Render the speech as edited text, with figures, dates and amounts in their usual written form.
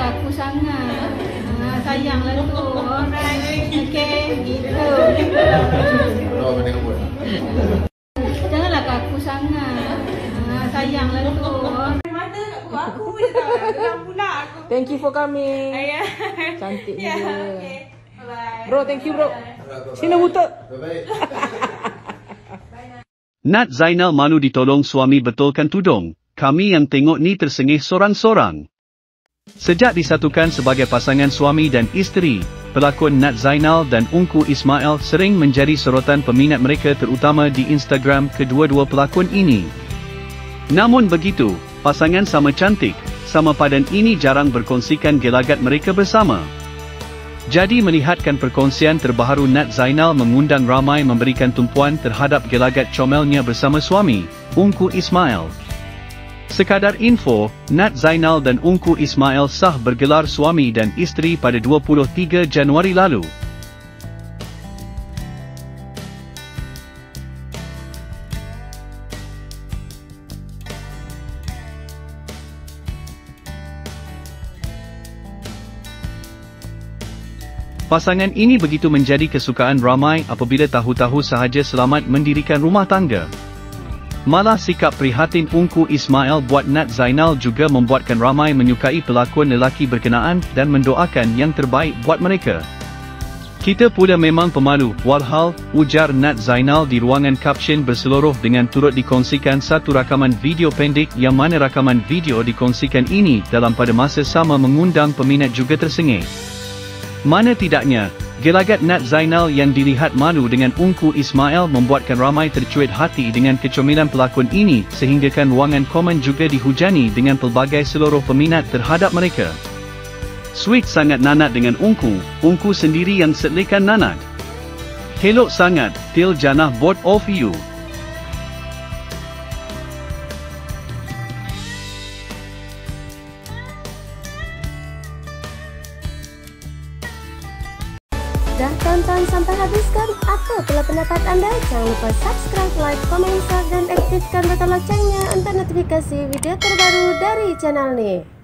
kaku sangat. Sayanglah tu. Okey, gitu. Janganlah kaku sangat. Sayanglah tu. Mata kat gua aku je tahu. Geram pula aku. Thank you for coming. Ya. Cantik Ya, juga. okey. Bye. Bro, thank you bro. Sini buta. Nat Zainal malu ditolong suami betulkan tudung. Kami yang tengok ni tersengih sorang-sorang. Sejak disatukan sebagai pasangan suami dan isteri, pelakon Nat Zainal dan Ungku Ismail sering menjadi sorotan peminat mereka terutama di Instagram kedua-dua pelakon ini. Namun begitu, pasangan sama cantik, sama padan ini jarang berkongsikan gelagat mereka bersama. Jadi melihatkan perkongsian terbaru Nat Zainal mengundang ramai memberikan tumpuan terhadap gelagat comelnya bersama suami, Ungku Ismail. Sekadar info, Nat Zainal dan Ungku Ismail sah bergelar suami dan isteri pada 23 Januari lalu. Pasangan ini begitu menjadi kesukaan ramai apabila tahu-tahu sahaja selamat mendirikan rumah tangga. Malah sikap prihatin Ungku Ismail buat Nat Zainal juga membuatkan ramai menyukai pelakon lelaki berkenaan dan mendoakan yang terbaik buat mereka. Kita pula memang pemalu, walhal, ujar Nat Zainal di ruangan caption berseluruh dengan turut dikongsikan satu rakaman video pendek yang mana rakaman video dikongsikan ini dalam pada masa sama mengundang peminat juga tersengih. Mana tidaknya, gelagat Nat Zainal yang dilihat malu dengan Ungku Ismail membuatkan ramai tercuit hati dengan kecomelan pelakon ini sehinggakan ruangan komen juga dihujani dengan pelbagai seluruh peminat terhadap mereka. Sweet sangat Nanat dengan Ungku sendiri yang setlekan Nanat. Helok sangat, til janah both of you. Dah tonton sampai habis kan? Apa pula pendapat anda? Jangan lupa subscribe, like, komen, share dan aktifkan butang loncengnya untuk notifikasi video terbaru dari channel ni.